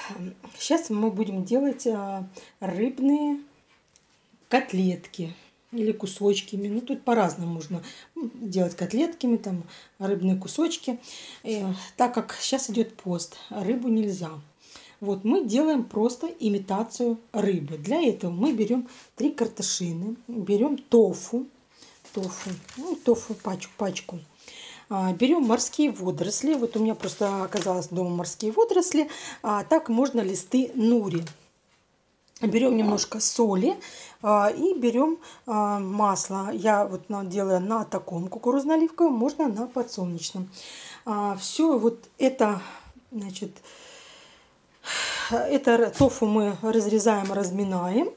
Сейчас мы будем делать рыбные котлетки или кусочками. Ну, тут по-разному можно делать котлетками, там рыбные кусочки. Так как сейчас идет пост, рыбу нельзя. Вот мы делаем просто имитацию рыбы. Для этого мы берем 3 картошины, берем тофу, пачку. Берем морские водоросли. Вот у меня просто оказалось дома морские водоросли. Так можно листы нури. Берем немножко соли и берем масло. Я вот делаю на таком кукурузно-оливковом, можно на подсолнечном. Все вот это, значит, это тофу мы разрезаем, разминаем.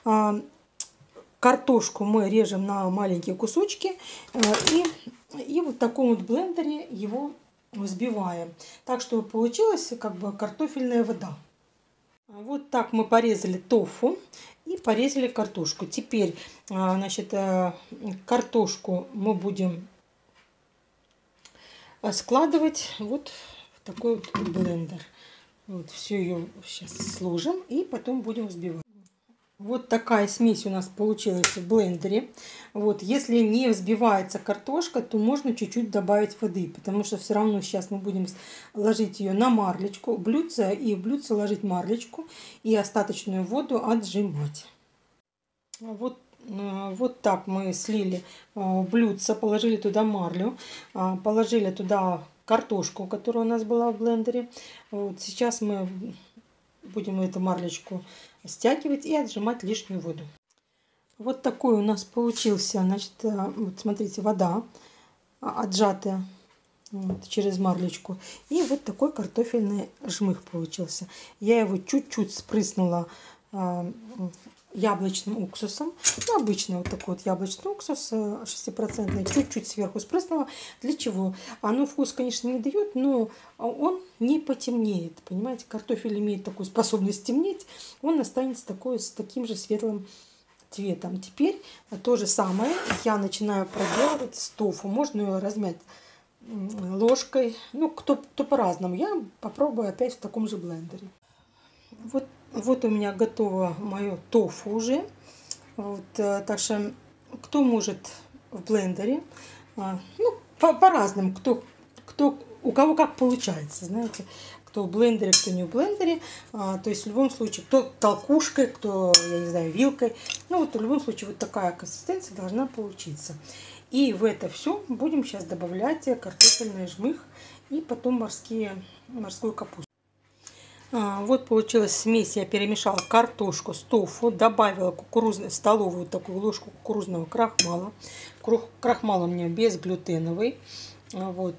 Картошку мы режем на маленькие кусочки и вот в таком вот блендере его взбиваем. Так, чтобы получилась как бы картофельная вода. Вот так мы порезали тофу и порезали картошку. Теперь, значит, картошку мы будем складывать вот в такой вот блендер. Вот все ее сейчас сложим и потом будем взбивать. Вот такая смесь у нас получилась в блендере. Вот, если не взбивается картошка, то можно чуть-чуть добавить воды, потому что все равно сейчас мы будем ложить ее на марлечку, блюдце, и в блюдце ложить марлечку и остаточную воду отжимать. Вот так мы слили блюдце, положили туда марлю, положили туда картошку, которая у нас была в блендере. Вот сейчас мы будем эту марлечку стягивать и отжимать лишнюю воду. Вот такой у нас получился, значит, вот смотрите, вода отжатая вот, через марлечку. И вот такой картофельный жмых получился. Я его чуть-чуть спрыснула яблочным уксусом. Ну, обычный вот такой вот яблочный уксус 6%. Чуть-чуть сверху спрыснула. Для чего? Оно вкус, конечно, не дает, но он не потемнеет. Понимаете, картофель имеет такую способность темнеть. Он останется с таким же светлым цветом. Теперь то же самое я начинаю проделывать с тофу. Можно ее размять ложкой. Ну, кто по-разному. Я попробую опять в таком же блендере. Вот у меня готово мое тофу уже. Вот, так что кто может в блендере, ну, по-разному, у кого как получается, знаете, кто в блендере, кто не в блендере. То есть в любом случае, кто толкушкой, кто, я не знаю, вилкой. Ну вот в любом случае вот такая консистенция должна получиться. И в это все будем сейчас добавлять картофельный жмых и потом морскую капусту. Вот получилась смесь. Я перемешала картошку с тофу, добавила столовую такую ложку кукурузного крахмала. Крахмал у меня безглютеновый. Вот.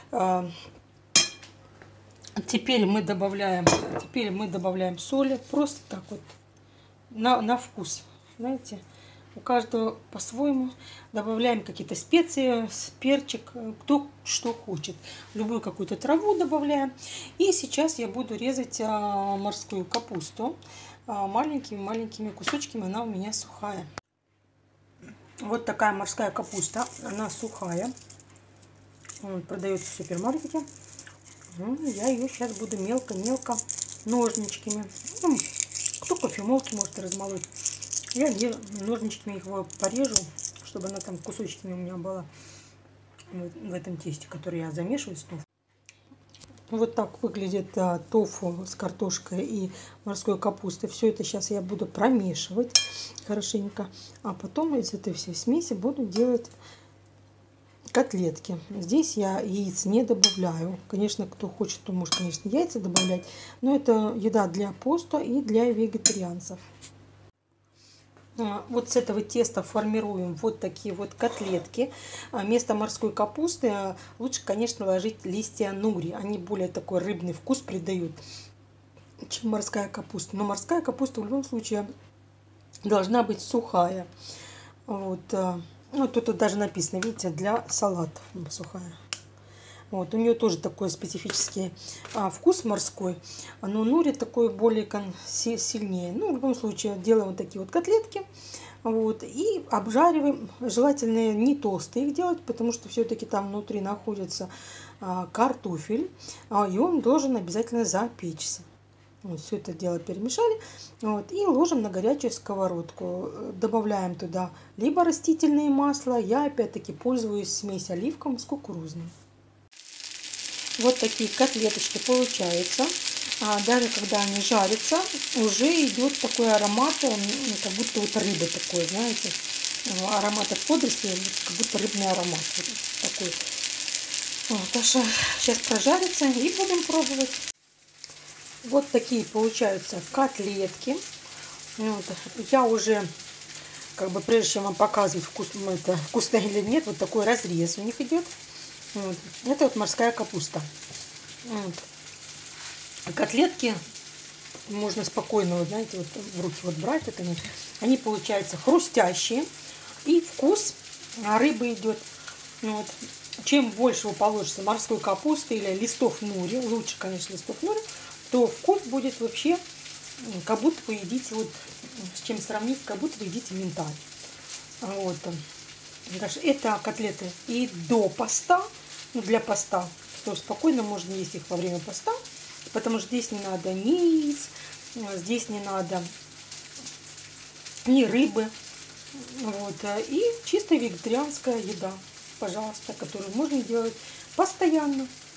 Теперь мы добавляем соли, просто так вот на вкус, знаете. У каждого по-своему. Добавляем какие-то специи, перчик, кто что хочет. Любую какую-то траву добавляем. И сейчас я буду резать морскую капусту маленькими кусочками. Она у меня сухая. Вот такая морская капуста. Она сухая. Продается в супермаркете. Я ее сейчас буду мелко-мелко ножничками. Кто кофемолки может размолоть. Я ножничками его порежу, чтобы она там кусочками у меня была в этом тесте, который я замешиваю с тофу. Вот так выглядит тофу с картошкой и морской капустой. Все это сейчас я буду промешивать хорошенько. А потом из этой всей смеси буду делать котлетки. Здесь я яиц не добавляю. Конечно, кто хочет, то может, конечно, яйца добавлять. Но это еда для поста и для вегетарианцев. Вот с этого теста формируем вот такие вот котлетки. Вместо морской капусты лучше, конечно, ложить листья нури. Они более такой рыбный вкус придают, чем морская капуста. Но морская капуста в любом случае должна быть сухая. Вот. Ну, тут даже написано, видите, для салатов сухая. Вот, у нее тоже такой специфический вкус морской, но нури такой более сильнее. Ну, в любом случае, делаем вот такие вот котлетки. Вот, и обжариваем. Желательно не толстые их делать, потому что все-таки там внутри находится картофель, и он должен обязательно запечься. Вот, все это дело перемешали. Вот, и ложим на горячую сковородку. Добавляем туда либо растительное масло. Я опять-таки пользуюсь смесью оливковым с кукурузным. Вот такие котлеточки получаются. Даже когда они жарятся, уже идет такой аромат, как будто вот рыба такой, знаете. Аромат от водорослей, как будто рыбный аромат. Вот такой. Вот, Даша сейчас прожарится и будем пробовать. Вот такие получаются котлетки. Вот. Я уже, как бы прежде чем вам показывать, это вкусно или нет, вот такой разрез у них идет. Вот. Это вот морская капуста. Вот. Котлетки можно спокойно, вот, знаете, вот в руки вот брать. Вот они получаются хрустящие. И вкус рыбы идет. Вот. Чем больше вы положите морской капусты или листов нури, лучше, конечно, листов нури, то вкус будет вообще, как будто вы едите, вот с чем сравнить, как будто вы едите миндаль. Вот. Это котлеты и до поста, для поста, что спокойно можно есть их во время поста, потому что здесь не надо ни яиц, здесь не надо ни рыбы. Вот. И чисто вегетарианская еда, пожалуйста, которую можно делать постоянно.